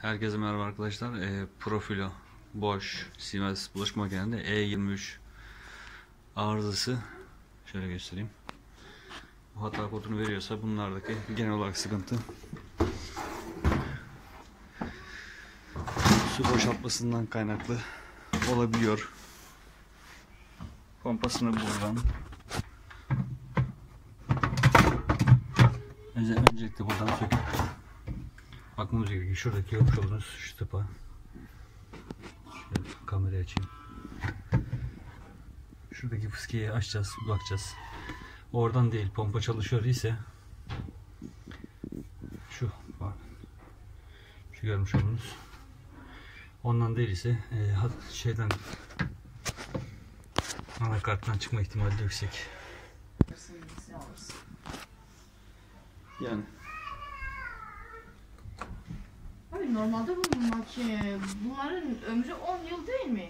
Herkese merhaba arkadaşlar. Profilo boş Siemens bulaşık makinesinde E23 arızası. Şöyle göstereyim. Bu hata kodunu veriyorsa bunlardaki genel olarak sıkıntı su boşaltmasından kaynaklı olabiliyor. Pompasını buradan öncelikle buradan söküp bakmamız gerekiyor. Şuradaki görmüş olduğunuz şu tıpa. Şöyle kamerayı açayım. Şuradaki fıskiyeyi açacağız, bakacağız. Oradan değil, pompa çalışıyor ise şu görmüş olduğunuz ondan değil ise şeyden anakarttan çıkma ihtimali de yüksek. Yani Abi normalde bu makine bunların ömrü 10 yıl değil mi?